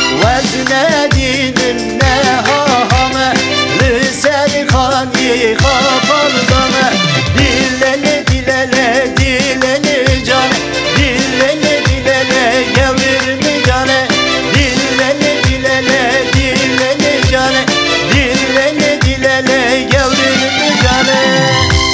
وزندین نهامه رسای خانی خافالدامه دیلن دیلن دیلن جان دیلن دیلن گورم جانه دیلن دیلن دیلن جانه دیلن دیلن گورم جانه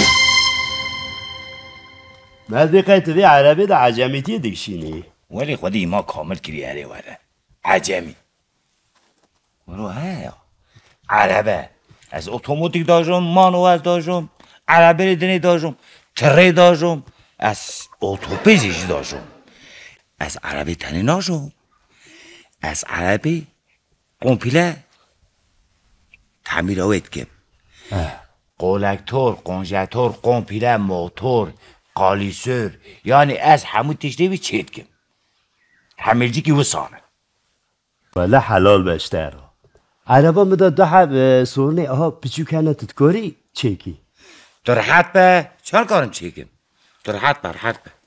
مدرقه توی عربی ده عجمیتی دکشینی ولی خودی ما کامل کریاره وره عجمی ورو ها عربه از اتوماتیک داشتم مانوال داشتم عربه دنی داشتم تره داشتم از اتوپیزیش داشتم از عربی تنی ناشم از عربی قنپیله تعمیر آوید کم قولکتور قنجتور قنپیله موتور قالیسور یعنی از همون تشتیوی چید کم تعمیرجی که وسانه ولی حلال بشتر عربا مداد ده حب سورنه آها پیچو کنه تتکاری چیکی در حد به چهار کارم چیکم در حد بر حد به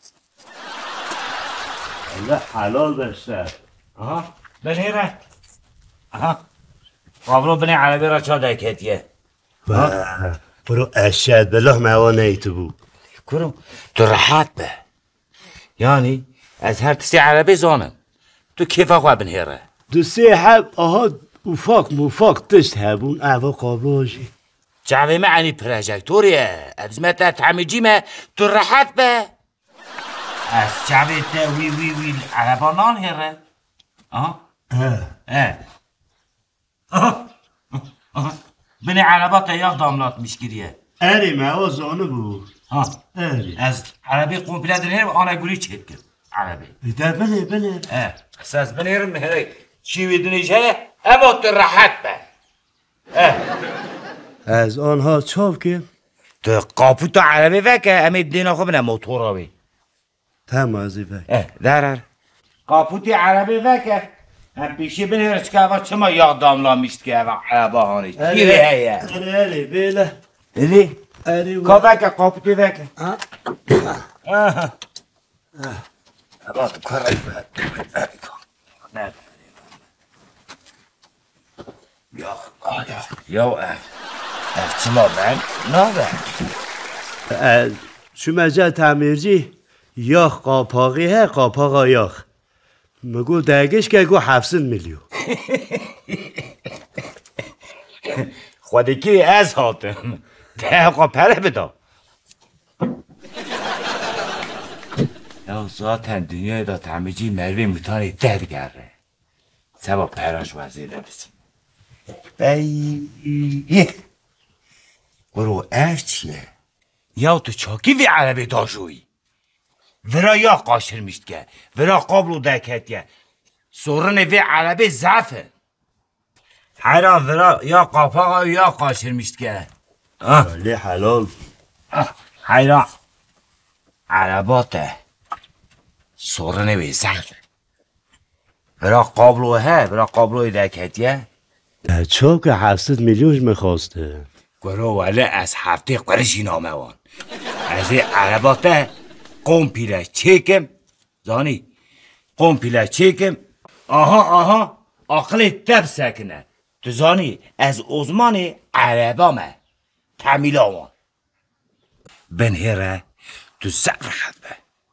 ولی حلال بشتر آها بنیره آها قابلو بنی عربی را چا دکتیه برو اشد بالله موانه ای تو بود کرم در حد به یعنی از هر تسی عربی زانم تو کیف خواه بنیره دو سه حب آها افاق مفاق تشت هبون اوا قابلوشی جعبه معنی پروژکتوریه ابزمت تعمیجی ما تو راحت به از جعبه تا وی وی وی عربا نان هره آها بنی عربا تا یک داملات میشگیریه اری ما زانه بود اری از عربی قنپله دنیر آنه گوری چید کرد عربی ده بله اساس بنیرم هره چی ویدونیش هره اما تو راحت به از آنها چاپ که تو قاپوت عربی وکه امی دینا خوب نه موتور آبی تمازی بک در قاپوتی عربی وکه هم پیشی بنیرش که اول چما یاد داملا میشت که اول عربا هانیش گیره هیه اری بیله ایلی اری که وکه قاپوتی وکه اما تو کار یا اف چما بند نه بند شو مجال تعمیرجی یاخ قاپاقی ها قاپاقا یاخ مگو دگش که گو 700 میلیون خودی که از هاتم دقیقا پره بدا یا ذاتن دنیای دا تعمیجی مروی میتانی درگره سبا پراش وزیر بسیم بایی برو اف چیه یا تو چاکی وی عربی داشوی ورا یا قاشر میشت که ورا قابلو دکتیه سورن وی عربی زعفه حیران ورا یا قاپاقا یا قاشر میشت که ولی حلال حیران عرباته سورن وی زعفه ورا قابلوه ورا قابلوی دکتیه در چاپ که 700 میلیونش میخواسته گروه ولی از هفته قرشی نامه وان از این عرباته قنپیله چیکم زانی قنپیله چیکم آها آقل تب سکنه تو زانی از ازمان عربامه تمیلا وان بنهره تو سقر حد به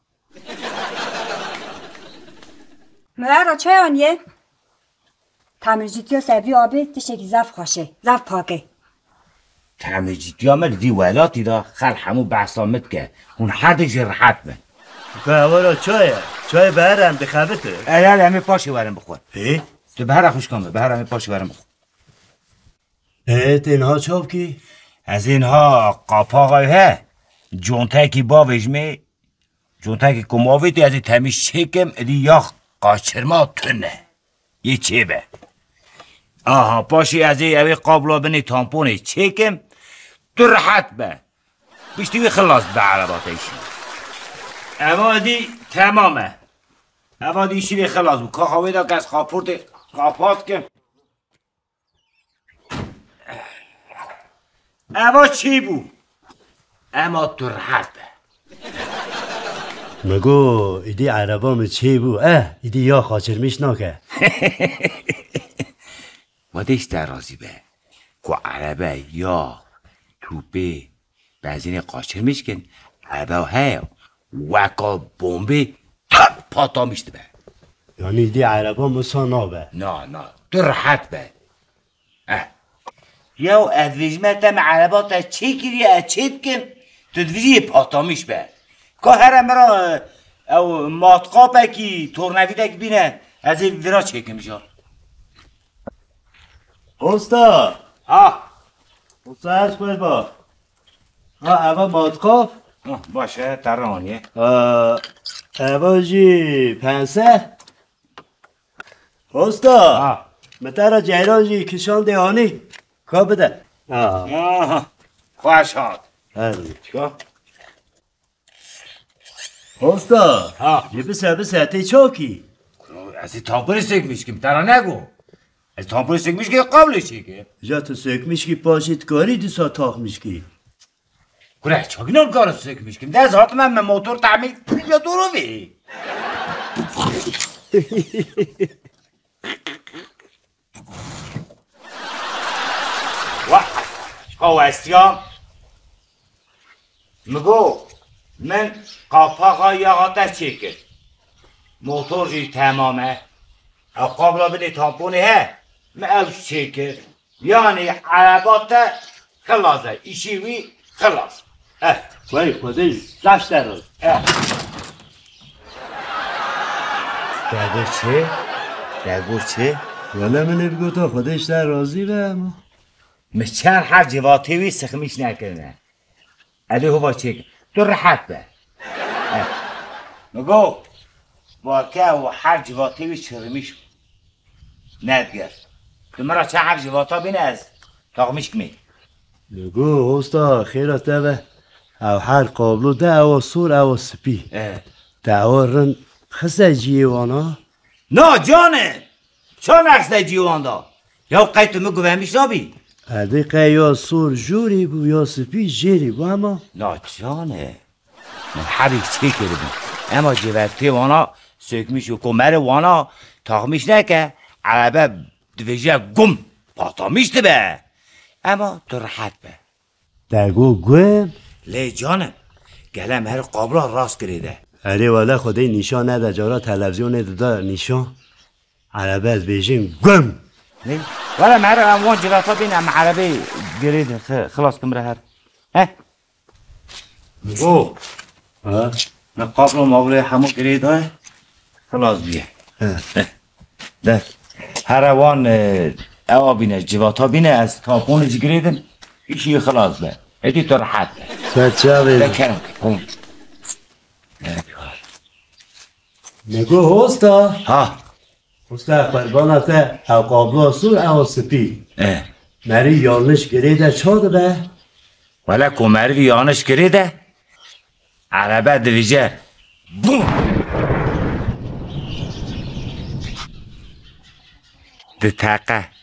مرا چه آنیه؟ تمیرجیتی و سبری آبی تشکی زف خاشه زف پاکه تمیرجیتی ها مردی ولاتی دا خل همو بحثامت که اون حدش راحت به که اولا چای برم بخوابته ایال همه پاشی ورم بخور ای؟ تو بهره خوش کنم بهره همه پاشی ورم بخور اینها چاپ کی؟ از اینها قاپاقای ها جونتاکی باوشمی جونتاکی کماویتی از این تمیش چکم ادی یا قاچرما تنه یه چه به آها پاشی از این اوی قابلا بنی تامپونی چکم تو راحت به بیشتیوی خلاص به عرباتیشی اوادی تمامه اوادی شیوی خلاص بود که خواهی دا که از خاپورت قاپات که اوا چی بود؟ اما تو راحت به مگو ایدی عربام چی بو؟ ایدی یا خاچرمیش ناکه. مادش در رازی به که عربه یا توپه بزین قاچرمیش کن عربه های وکا بومبه پاتا میشته به. یعنی ایدی عربام مسا به. نه تو راحت به. یا ادویجمتم عربات چی کری چی بکن تو دویجی پاتا میش به. که هر مرا او ماتقابه کی تورنویده که بینه از این ویرا چکم جار. اوستا ها هرچ باید با اول ماتقاب باشه ترانیه اول جی پنسه اوستا متر جیران جی کشان دیانی که بده خوش هاد چکا اوستا جی بسه تی چاکی از این تامپوری سکمیش کم ترا نگو از تامپوری سکمیش که قبلش که جا تو سکمیش کی پاشید کاری دیسا تاخ میشکی گره چاکی نون کار سکمیش کم دست هات من موتور تعمیل یا دو رو بی او استیام مگو من قاپاقا یاغاته چیکر موتور جی تمامه او قابلا بده تامپونی ها ما او چیکر یعنی عربات خلاصه ایشیوی خلاص وای خودش داشت در روز دگو چه؟ ولی من بگو تا خودش در رازی به اما مشان هر جواتیوی سخمیش نکنه علی هوا چیکر تو راحت به مگو واقعا و هر جواتیوی چرمیش ندگر که مرا چه هر جواتا بینه از تاقمیش کمی بگو اوستا خیرات ده او هر قابلو ده او سور او سپی ده او رن خسته جیوانا نه جانه چون اخسته جیوان دا یا قیتو مگو بهمیش نابی ادیقه یا سور جوری بو یا سپی جیری بو اما نه جانه من هر یک چی کردم اما جواتی وانا سکمیش و کمر وانا تاقمیش نکه عربه دویجه گم پاتا میشته به اما تو راحت به دگو گویم لی جانم گلم هر قابلا راست کریده اره والا خودی نیشان نده جارا تلویزیون نده نیشان عربه از بیجین گم لی ولی مهر اموان جواتا بینم عربه گرید خلاص کمره هر او من قابلا مغله همون گرید های خلاص بیه ده هر اوان او بینه جواتا بینه از تاپون جگریدن ایشی خلاص به ایدی تو راحت به چه بید بکرم نگو هستا هستا قربانته او قابلو سور او سپی مری یالنش گریده چا ده ولی کمروی یانش گریده عربه دویجه بوم ده تاقه